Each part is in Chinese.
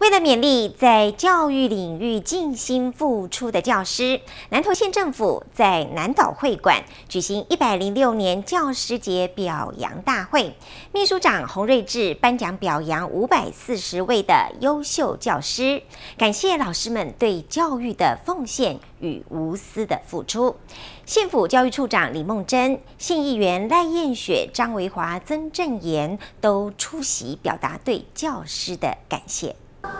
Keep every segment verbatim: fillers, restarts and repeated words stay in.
为了勉励在教育领域尽心付出的教师，南投县政府在南岛会馆举行一百零六年教师节表扬大会，秘书长洪瑞智颁奖表扬五百四十位的优秀教师，感谢老师们对教育的奉献与无私的付出。县府教育处长李梦珍、县议员赖燕雪、张维华、曾正言都出席，表达对教师的感谢。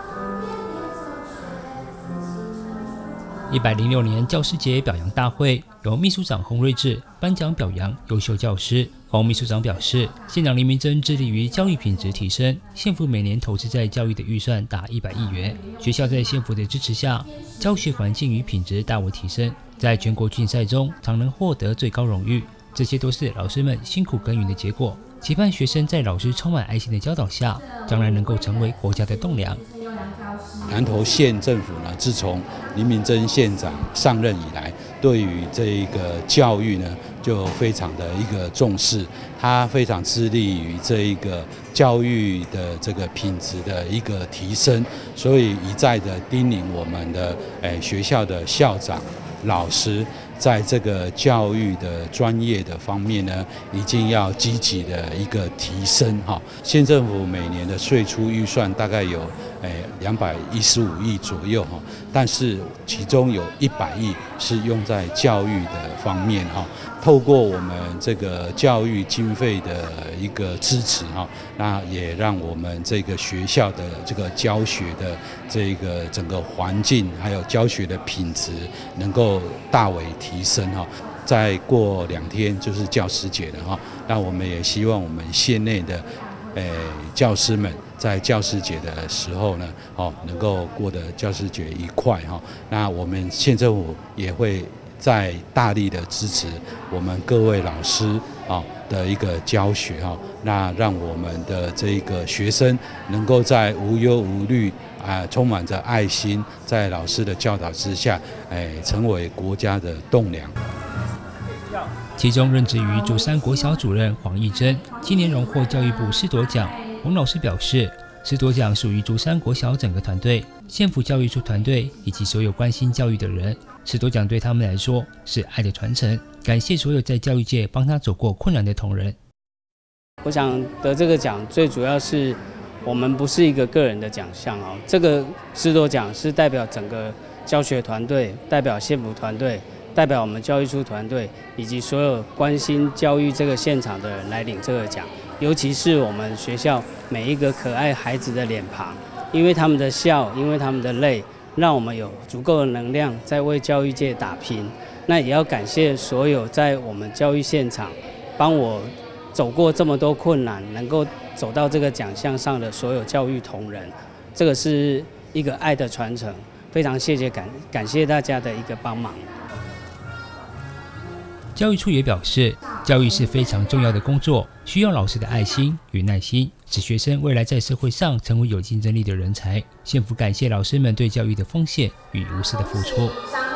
一百零六年教师节表扬大会由秘书长洪瑞智颁奖表扬优秀教师。洪秘书长表示，县长林明珍致力于教育品质提升，县府每年投资在教育的预算达一百亿元。学校在县府的支持下，教学环境与品质大为提升，在全国竞赛中常能获得最高荣誉，这些都是老师们辛苦耕耘的结果。期盼学生在老师充满爱心的教导下，将来能够成为国家的栋梁。 南投县政府呢，自从林明珍县长上任以来，对于这一个教育呢，就非常的一个重视。他非常致力于这一个教育的这个品质的一个提升，所以一再的叮咛我们的诶学校的校长、老师，在这个教育的专业的方面呢，一定要积极的一个提升哈。县政府每年的税出预算大概有诶两百一十五亿左右哈，但是其中有一百亿是用在教育的方面哈。透过我们这个教育经费的一个支持哈，那也让我们这个学校的这个教学的这个整个环境，还有教学的品质能够大为提升哈。再过两天就是教师节了哈，那我们也希望我们县内的诶教师们在教师节的时候呢，哦能够过得教师节愉快哈。那我们县政府也会在大力的支持我们各位老师啊的一个教学哈，那让我们的这个学生能够在无忧无虑啊，充满着爱心，在老师的教导之下，哎，成为国家的栋梁。 其中任职于竹山国小主任黄义珍，今年荣获教育部师铎奖。洪老师表示，师铎奖属于竹山国小整个团队、县府教育处团队以及所有关心教育的人。师铎奖对他们来说是爱的传承，感谢所有在教育界帮他走过困难的同仁。 我想得这个奖，最主要是我们不是一个个人的奖项哦，这个师铎奖是代表整个教学团队，代表县府团队，代表我们教育处团队，以及所有关心教育这个现场的人来领这个奖。尤其是我们学校每一个可爱孩子的脸庞，因为他们的笑，因为他们的泪，让我们有足够的能量在为教育界打拼。那也要感谢所有在我们教育现场帮我走过这么多困难，能够走到这个奖项上的所有教育同仁，这个是一个爱的传承，非常谢谢感感谢大家的一个帮忙。 教育处也表示，教育是非常重要的工作，需要老师的爱心与耐心，使学生未来在社会上成为有竞争力的人才。县府感谢老师们对教育的奉献与无私的付出。